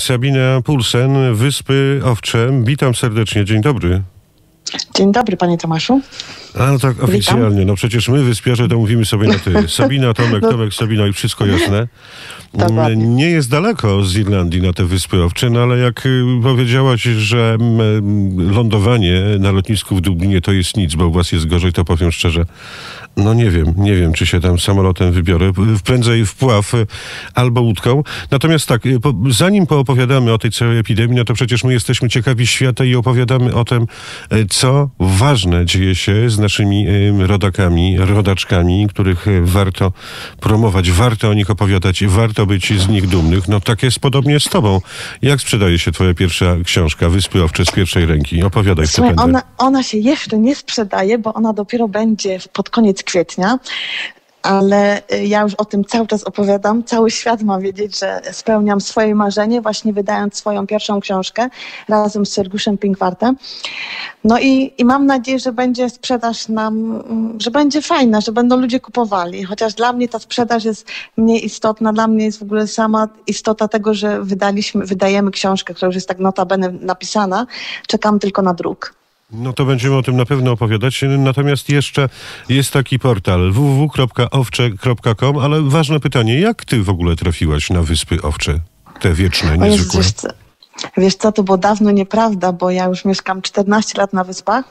Sabina Pulsen, Wyspy Owcze. Witam serdecznie, dzień dobry. Dzień dobry, panie Tomaszu. A no tak oficjalnie, Witam. no przecież my wyspiarze to mówimy sobie na ty. Sabina, Tomek, Tomek, Sabina i wszystko jasne. Nie jest daleko z Irlandii na te Wyspy Owcze, no ale jak powiedziałaś, że lądowanie na lotnisku w Dublinie to jest nic, bo u was jest gorzej, to powiem szczerze, no nie wiem, czy się tam samolotem wybiorę. Prędzej wpław albo łódką. Natomiast tak, zanim poopowiadamy o tej całej epidemii, no to przecież my jesteśmy ciekawi świata i opowiadamy o tym, co ważne dzieje się z naszymi rodakami, rodaczkami, których warto promować, warto o nich opowiadać, warto być z nich dumnych. No tak jest podobnie z tobą. Jak sprzedaje się twoja pierwsza książka, Wyspy Owcze z pierwszej ręki? Opowiadaj, w co będę. Ona się jeszcze nie sprzedaje, bo ona dopiero będzie pod koniec kwietnia. Ale ja już o tym cały czas opowiadam. Cały świat ma wiedzieć, że spełniam swoje marzenie, właśnie wydając swoją pierwszą książkę razem z Sergiuszem Pinkwartem. No i mam nadzieję, że będzie sprzedaż że będzie fajna, że będą ludzie kupowali. Chociaż dla mnie ta sprzedaż jest mniej istotna. Dla mnie jest w ogóle sama istota tego, że wydajemy książkę, która już jest tak notabene napisana. Czekam tylko na druk. No to będziemy o tym na pewno opowiadać. Natomiast jeszcze jest taki portal www.owcze.com, ale ważne pytanie, jak ty w ogóle trafiłaś na Wyspy Owcze? Te wieczne, niezwykłe. Wiesz co, to było dawno nieprawda, bo ja już mieszkam 14 lat na Wyspach.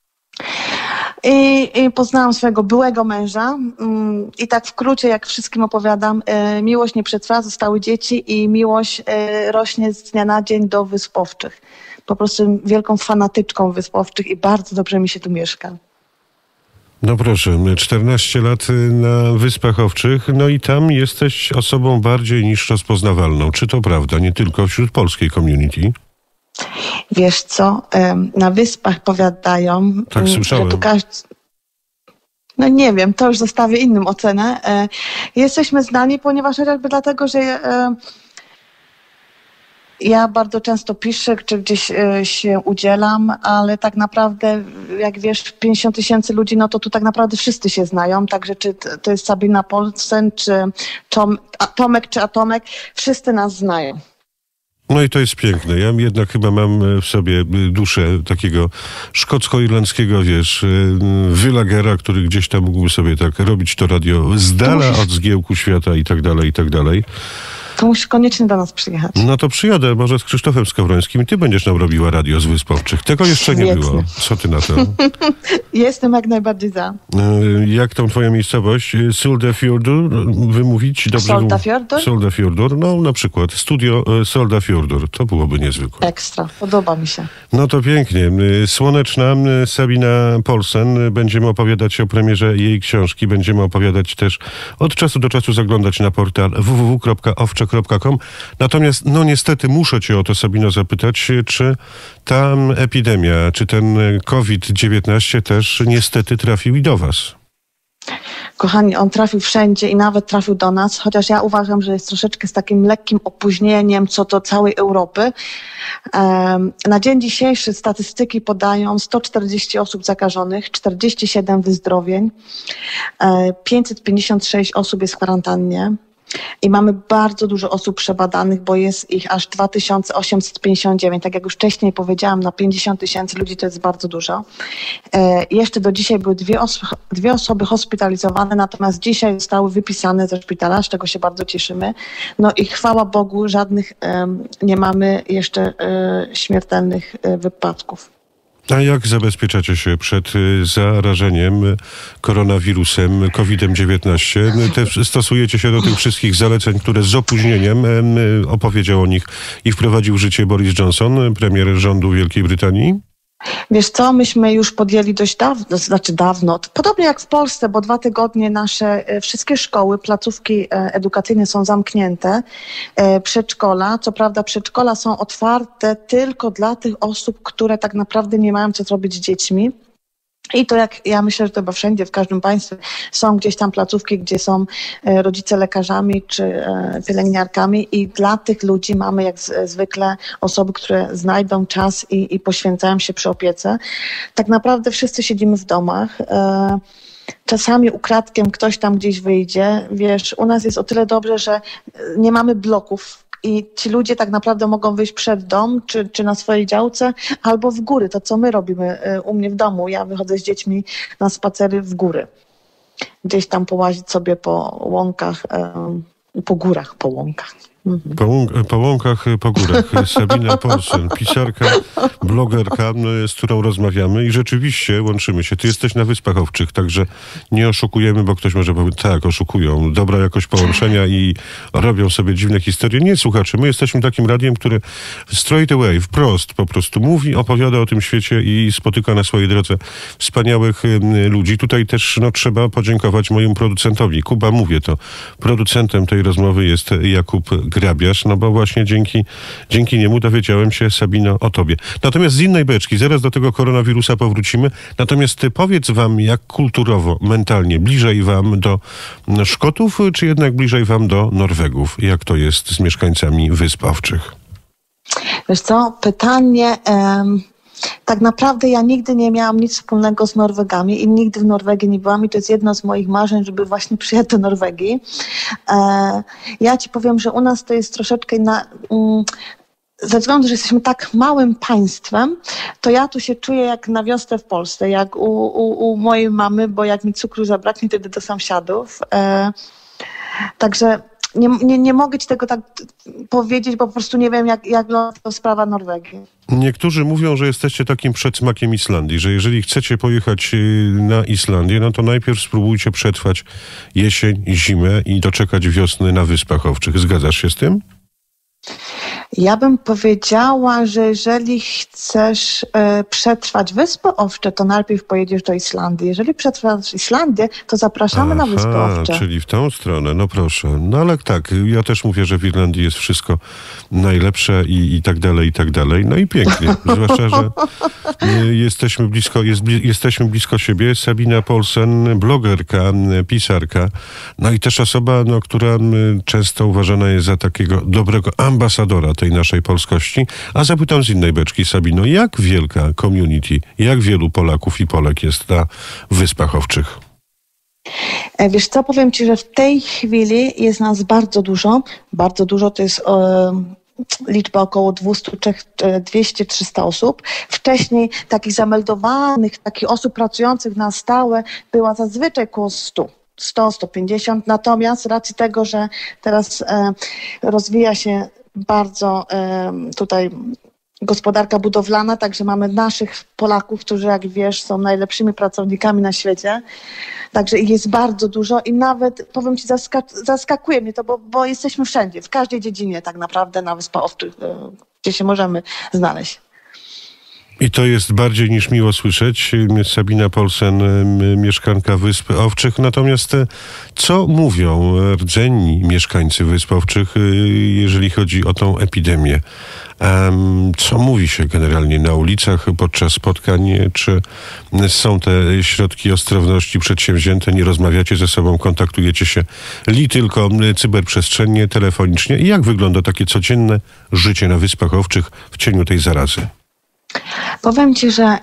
I poznałam swojego byłego męża i tak w skrócie, jak wszystkim opowiadam, miłość nie przetrwa, zostały dzieci i miłość rośnie z dnia na dzień do Wysp Owczych. Po prostu wielką fanatyczką Wysp Owczych i bardzo dobrze mi się tu mieszka. No proszę, 14 lat na Wyspach Owczych, no i tam jesteś osobą bardziej niż rozpoznawalną. Czy to prawda? Nie tylko wśród polskiej community? Wiesz co, na Wyspach powiadają, tak, słyszałem. że tu każdy... No nie wiem, to już zostawię innym ocenę. Jesteśmy znani, ponieważ chociażby dlatego, że ja bardzo często piszę, czy gdzieś się udzielam, ale tak naprawdę, jak wiesz, 50 000 ludzi, no to tu tak naprawdę wszyscy się znają. Także czy to jest Sabina Pulsen, czy Tomek, czy Atomek, wszyscy nas znają. No i to jest piękne. Ja jednak chyba mam w sobie duszę takiego szkocko-irlandzkiego, wiesz, wylagera, który gdzieś tam mógłby sobie tak robić to radio z dala od zgiełku świata i tak dalej, i tak dalej. To musisz koniecznie do nas przyjechać. No to przyjadę, może z Krzysztofem Skowrońskim. Ty będziesz nam robiła radio z Wysp Owczych. Tego jeszcze nie było. Co ty na to? Jestem jak najbardziej za. Jak tą twoją miejscowość? Soldafjordur wymówić? Dobrze? Soldafjordur? Soldafjordur. No na przykład studio Soldafjordur. To byłoby niezwykłe. Ekstra. Podoba mi się. No to pięknie. Słoneczna Sabina Pulsen. Będziemy opowiadać o premierze jej książki. Będziemy opowiadać też od czasu do czasu zaglądać na portal www.owcze.com. Natomiast, no niestety muszę cię o to, Sabino, zapytać, czy ta epidemia, czy ten COVID-19 też niestety trafił i do was? Kochani, on trafił wszędzie i nawet trafił do nas, chociaż ja uważam, że jest troszeczkę z takim lekkim opóźnieniem co do całej Europy. Na dzień dzisiejszy statystyki podają 140 osób zakażonych, 47 wyzdrowień, 556 osób jest w kwarantannie. I mamy bardzo dużo osób przebadanych, bo jest ich aż 2859. Tak jak już wcześniej powiedziałam, na 50 000 ludzi to jest bardzo dużo. Jeszcze do dzisiaj były dwie osoby hospitalizowane, natomiast dzisiaj zostały wypisane ze szpitala, z czego się bardzo cieszymy. No i chwała Bogu, żadnych nie mamy jeszcze śmiertelnych wypadków. A jak zabezpieczacie się przed zarażeniem koronawirusem, COVID-19? Stosujecie się do tych wszystkich zaleceń, które z opóźnieniem opowiedział o nich i wprowadził w życie Boris Johnson, premier rządu Wielkiej Brytanii? Wiesz co, myśmy już podjęli dość dawno, podobnie jak w Polsce, bo 2 tygodnie nasze wszystkie szkoły, placówki edukacyjne są zamknięte, przedszkola. Co prawda przedszkola są otwarte tylko dla tych osób, które tak naprawdę nie mają co zrobić z dziećmi. I to jak ja myślę, że to chyba wszędzie, w każdym państwie są gdzieś tam placówki, gdzie są rodzice lekarzami czy pielęgniarkami i dla tych ludzi mamy jak zwykle osoby, które znajdą czas i poświęcają się przy opiece. Tak naprawdę wszyscy siedzimy w domach. Czasami ukradkiem ktoś tam gdzieś wyjdzie. Wiesz, u nas jest o tyle dobrze, że nie mamy bloków i ci ludzie tak naprawdę mogą wyjść przed dom, czy na swojej działce, albo w góry, to co my robimy u mnie w domu. Ja wychodzę z dziećmi na spacery w góry. Gdzieś tam połazić sobie po łąkach, po górach, po łąkach. Po łąkach, po górach. Sabina Paulsen, pisarka, blogerka, z którą rozmawiamy i rzeczywiście łączymy się. Ty jesteś na Wyspach Owczych, także nie oszukujemy, bo ktoś może powiedzieć, tak, oszukują. Dobra jakość połączenia i robią sobie dziwne historie. Nie, słuchacze, my jesteśmy takim radiem, które straight away, wprost po prostu mówi, opowiada o tym świecie i spotyka na swojej drodze wspaniałych ludzi. Tutaj też trzeba podziękować mojemu producentowi. Kuba, mówię to. Producentem tej rozmowy jest Jakub Grabiarz, no bo właśnie dzięki niemu dowiedziałem się, Sabino, o tobie. Natomiast z innej beczki, zaraz do tego koronawirusa powrócimy, natomiast powiedz wam, jak kulturowo, mentalnie, bliżej wam do Szkotów, czy jednak bliżej wam do Norwegów? Jak to jest z mieszkańcami Wysp Owczych? Wiesz co, pytanie... Tak naprawdę ja nigdy nie miałam nic wspólnego z Norwegami i nigdy w Norwegii nie byłam i to jest jedno z moich marzeń, żeby właśnie przyjechać do Norwegii. Ja ci powiem, że u nas to jest troszeczkę ze względu, że jesteśmy tak małym państwem, to ja tu się czuję jak na wiosnę w Polsce, jak u mojej mamy, bo jak mi cukru zabraknie, to idę do sąsiadów. Także nie mogę ci tego tak powiedzieć, bo po prostu nie wiem, jak wygląda to sprawa Norwegii. Niektórzy mówią, że jesteście takim przedsmakiem Islandii, że jeżeli chcecie pojechać na Islandię, no to najpierw spróbujcie przetrwać jesień, zimę i doczekać wiosny na Wyspach Owczych. Zgadzasz się z tym? Ja bym powiedziała, że jeżeli chcesz przetrwać Wyspy Owcze, to najpierw pojedziesz do Islandii. Jeżeli przetrwasz Islandię, to zapraszamy na Wyspy Owcze. Czyli w tą stronę, no proszę. No ale tak, ja też mówię, że w Irlandii jest wszystko najlepsze i tak dalej, i tak dalej. No i pięknie, zwłaszcza, że jesteśmy blisko siebie. Sabina Paulsen, blogerka, pisarka, no i też osoba, która często uważana jest za takiego dobrego ambasadora tej naszej polskości. A zapytam z innej beczki, Sabino, jak wielka community, jak wielu Polaków i Polek jest na Wyspach Owczych? Wiesz co, powiem ci, że w tej chwili jest nas bardzo dużo. Bardzo dużo to jest liczba około 200-300 osób. Wcześniej takich zameldowanych, takich osób pracujących na stałe była zazwyczaj około 100-150. Natomiast z racji tego, że teraz rozwija się bardzo tutaj gospodarka budowlana, także mamy naszych Polaków, którzy jak wiesz są najlepszymi pracownikami na świecie. Także ich jest bardzo dużo i nawet, powiem ci, zaskakuje mnie to, bo jesteśmy wszędzie, w każdej dziedzinie tak naprawdę na Wyspach Owczych, gdzie się możemy znaleźć. I to jest bardziej niż miło słyszeć. Sabina Paulsen, mieszkanka Wysp Owczych. Natomiast co mówią rdzenni mieszkańcy Wysp Owczych, jeżeli chodzi o tą epidemię? Co mówi się generalnie na ulicach podczas spotkań? Czy są te środki ostrożności przedsięwzięte? Nie rozmawiacie ze sobą, kontaktujecie się tylko cyberprzestrzennie, telefonicznie? I jak wygląda takie codzienne życie na Wyspach Owczych w cieniu tej zarazy? Powiem ci, że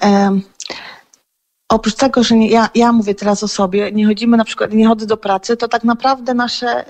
oprócz tego, że ja mówię teraz o sobie, nie chodzimy na przykład, nie chodzę do pracy, to tak naprawdę nasze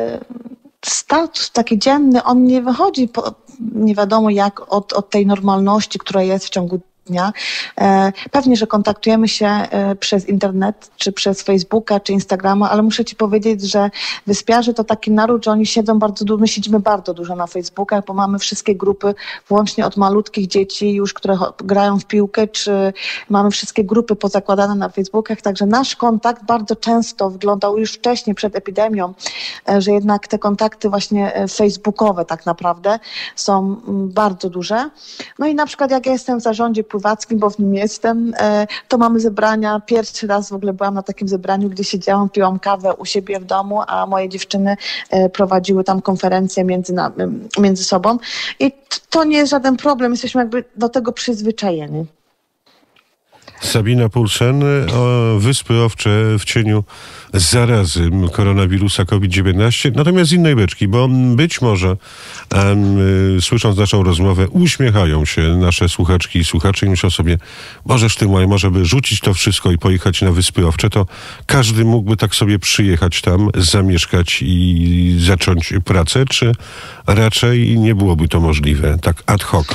status taki dzienny, on nie wychodzi nie wiadomo jak od tej normalności, która jest w ciągu dnia. Pewnie, że kontaktujemy się przez internet, czy przez Facebooka, czy Instagrama, ale muszę ci powiedzieć, że wyspiarze to taki naród, że oni siedzą bardzo dużo, my siedzimy bardzo dużo na Facebookach, bo mamy wszystkie grupy, włącznie od malutkich dzieci już, które grają w piłkę, czy mamy wszystkie grupy pozakładane na Facebookach, także nasz kontakt bardzo często wyglądał już wcześniej, przed epidemią, że jednak te kontakty właśnie facebookowe tak naprawdę są bardzo duże. No i na przykład jak ja jestem w zarządzie pływackim, bo w nim jestem, to mamy zebrania. Pierwszy raz w ogóle byłam na takim zebraniu, gdzie siedziałam, piłam kawę u siebie w domu, a moje dziewczyny prowadziły tam konferencje między sobą. I to nie jest żaden problem, jesteśmy jakby do tego przyzwyczajeni. Sabina Poulsen, Wyspy Owcze w cieniu zarazy koronawirusa COVID-19, natomiast z innej beczki, bo być może słysząc naszą rozmowę uśmiechają się nasze słuchaczki i słuchacze i myślą sobie, możesz ty Maja, może by rzucić to wszystko i pojechać na Wyspy Owcze, to każdy mógłby tak sobie przyjechać tam, zamieszkać i zacząć pracę, czy raczej nie byłoby to możliwe, tak ad hoc,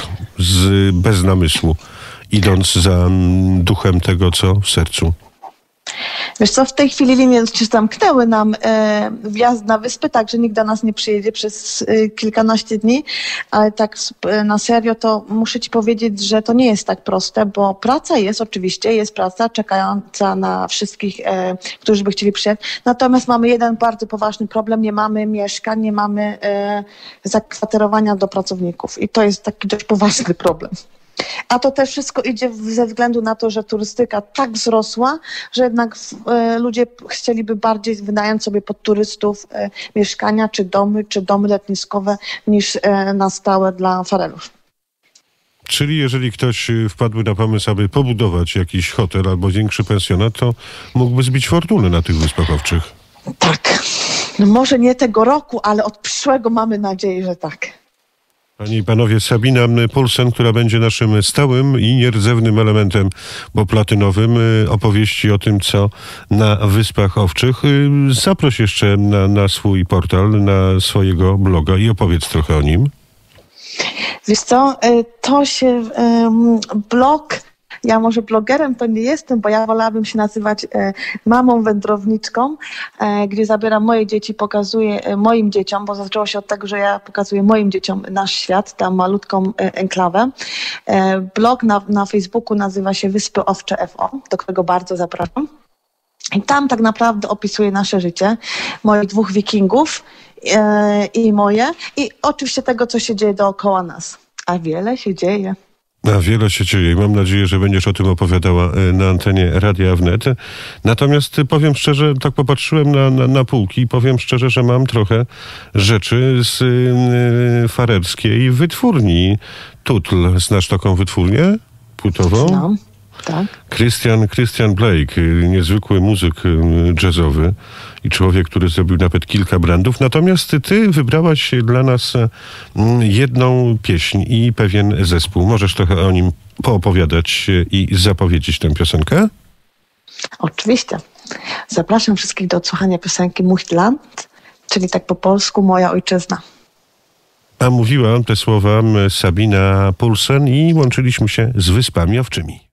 bez namysłu, idąc za duchem tego, co w sercu? Wiesz co, w tej chwili linie zamknęły nam wjazd na wyspy, tak, że nikt do nas nie przyjedzie przez kilkanaście dni, ale tak na serio to muszę ci powiedzieć, że to nie jest tak proste, bo praca jest oczywiście, jest praca czekająca na wszystkich, którzy by chcieli przyjechać. Natomiast mamy jeden bardzo poważny problem, nie mamy mieszkań, nie mamy zakwaterowania do pracowników i to jest taki dość poważny problem. A to też wszystko idzie ze względu na to, że turystyka tak wzrosła, że jednak ludzie chcieliby bardziej wynająć sobie pod turystów mieszkania, czy domy letniskowe niż na stałe dla farelów. Czyli jeżeli ktoś wpadłby na pomysł, aby pobudować jakiś hotel albo większy pensjonat, to mógłby zbić fortunę na tych Wyspach Owczych. Tak. No może nie tego roku, ale od przyszłego mamy nadzieję, że tak. Panie i panowie, Sabina Poulsen, która będzie naszym stałym i nierdzewnym elementem, bo platynowym, opowieści o tym, co na Wyspach Owczych. Zaproś jeszcze na swój portal, na swojego bloga i opowiedz trochę o nim. Wiesz co, to się blog... Ja może blogerem to nie jestem, bo ja wolałabym się nazywać mamą wędrowniczką, gdzie zabieram moje dzieci, pokazuję moim dzieciom, bo zaczęło się od tego, że ja pokazuję moim dzieciom nasz świat, tam malutką enklawę. Blog na Facebooku nazywa się Wyspy Owcze FO, do którego bardzo zapraszam. I tam tak naprawdę opisuję nasze życie, moich dwóch wikingów i moje i oczywiście tego, co się dzieje dookoła nas. A wiele się dzieje. A wiele się dzieje i mam nadzieję, że będziesz o tym opowiadała na antenie Radia Wnet. Natomiast powiem szczerze, tak popatrzyłem na półki i powiem szczerze, że mam trochę rzeczy z farerskiej wytwórni Tutl. Znasz taką wytwórnię płytową? No, tak. Christian Blake, niezwykły muzyk jazzowy i człowiek, który zrobił nawet kilka brandów. Natomiast ty wybrałaś dla nas jedną pieśń i pewien zespół. Możesz trochę o nim poopowiadać i zapowiedzieć tę piosenkę? Oczywiście. Zapraszam wszystkich do odsłuchania piosenki Mój Land, czyli tak po polsku Moja Ojczyzna. A mówiła te słowa Sabina Poulsen i łączyliśmy się z Wyspami Owczymi.